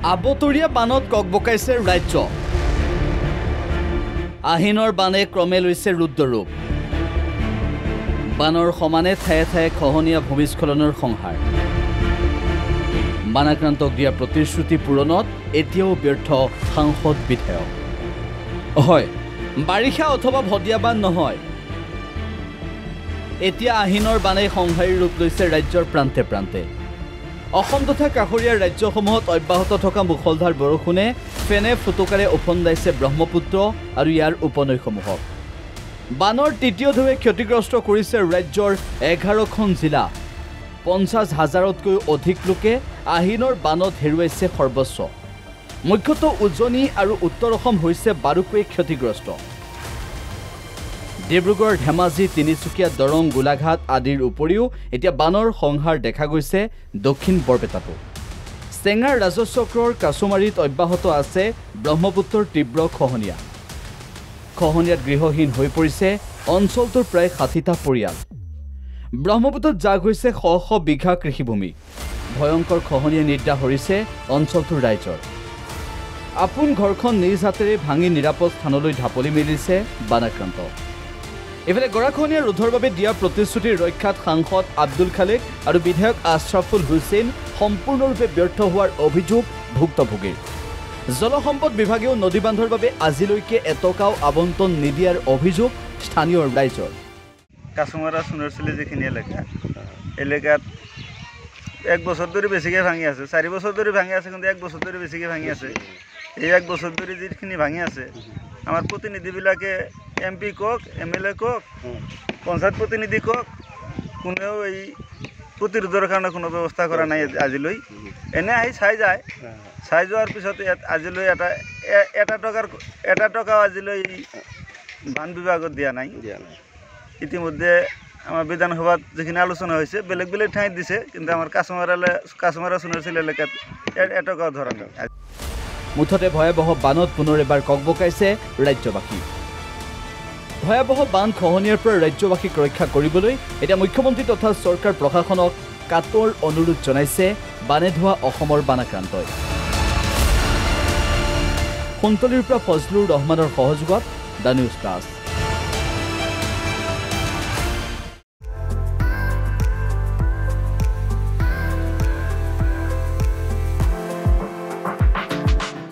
আবতৰীয়া বানত ককবকাইছে ৰাজ্য আহিনৰ বানে ক্ৰমে লৈছে ৰুদ্ৰৰূপ বানৰ সমানে ঠায়ে ঠায়ে খহনীয়া ভূমিস্খলনৰ সংহাৰ বানাক্ৰান্তক দিয়া প্ৰতিশ্ৰুতি পূৰণত এতিয়াও ব্যৰ্থ সাংসদ বিধায়ক হয় বাৰিষা অথবা ভদিয়া বান নহয় এতিয়া আহিনৰ বানে সংহাৰী ৰূপ লৈছে ৰাজ্যৰ প্ৰান্তে প্ৰান্তে অসম তথা কাষৰীয়া ৰাজ্যসমূহত অব্যাহত থকা মুখলধাৰ বৰষুণে ফেনে ফুটুকাৰে ওফন্দাইছে ব্ৰহ্মপুত্ৰ আৰু ইয়াৰ উপনৈসমূহক বানৰ তৃতীয় ঢৌৱে ক্ষতিগ্ৰস্ত কৰিছে ৰাজ্যৰ 11খন জিলা 50,000তকৈ অধিক লোকে আহিনৰ বানত হেৰুৱাইছে সৰ্বস্ব মুখ্যতঃ উজনি আৰু উত্তৰ অসম হৈছে বাৰুকৈ ক্ষতিগ্ৰস্ত ডিব্ৰুগড় ধেমাজি তিনিচুকীয়া দৰং গোলাঘাট আদিৰ উপৰিও এতিয়া বানৰ সংহাৰ দেখা গৈছে দক্ষিণ বৰপেটাতো চেঙাৰ ৰাজচক্ৰৰ কাছুমাৰীত অব্যাহত আছে ব্ৰহ্মপুত্ৰৰ তীব্ৰ খহনীয়াত গৃহহীন হৈ পৰিছে অঞ্চলটোৰ প্ৰায় 60টা পৰিয়াল ব্ৰহ্মপুত্ৰত জাগ হৈছে শ শ বিঘা কৃষিভূমি ভয়ংকৰ খহনীয়ে নিদ্ৰা হৰিছে অঞ্চলটোৰ ৰাইজৰ আপোন ঘৰখন নিজ হাতেৰে ভাঙি নিৰাপদ স্থানলৈ ঢাপলি মেলিছে বানাক্ৰান্ত এফালে গৰাখহনীয়া ৰোধৰ বাবে দিয়া প্ৰতিশ্ৰুতিৰ ৰক্ষাত সাংসদ আব্দুল খালেক আৰু বিধায়ক আশৰাফুল হুছেইন সম্পূৰ্ণৰূপে ব্যৰ্থ হোৱাৰ অভিযোগ ভুক্তভোগীৰ জলসম্পদ বিভাগেও নদী বান্ধৰ বাবে আজিলৈকে এটকাও আবণ্টন নিদিয়াৰ অভিযোগ স্থানীয় ৰাইজৰ কাছমাৰা সোণৰচুলি যিখিনি এলেকাত 1 বছৰ ধৰি বেছিকৈ ভাঙি আছে 4 বছৰ ধৰি ভাঙি আছে কিন্তু 1 বছৰ ধৰি বেছিকৈ ভাঙি আছে এই 1 বছৰ ধৰি যিখিনি ভাঙি আছে আমাৰ প্ৰতিনিধিবিলাকে MP কক MLA কক পঞ্চায়ত প্ৰতিনিধি কক কোনেও এই প্ৰতিৰোধৰ কাৰণে কোনো ব্যৱস্থা কৰা নাই আজিলৈ এনে আহি চাই যোৱাৰ পিছত আজিলৈ এটা টকাও আজিলৈ বান বিভাগত দিয়া নাই ইতিমধ্যে আমাৰ বিধানসভাত যিখিনি আলোচনা হৈছে বেলেগ বেলেগ ঠাইত দিছে কিন্তু আমাৰ কাছমাৰা সোণৰচুলি এলেকাত এটকাও ধৰা নাই মুঠতে ভয়াবহ বানত পুনৰ এবাৰ ককবকাইছে ৰাজ্যবাসী ভয়াবহ বান খহনীয়াৰ পৰা ৰাজ্যবাসীক ৰক্ষা কৰিবলৈ এতিয়া মুখ্যমন্ত্ৰী তথা চৰকাৰ প্ৰশাসনক কাতৰ অনুৰোধ জনাইছে বানে ধোৱা অসমৰ বানাক্ৰান্তই সোণতলীৰ পৰা ফজলুৰ ৰহমানৰ সহযোগত দ্য নিউজ প্লাছ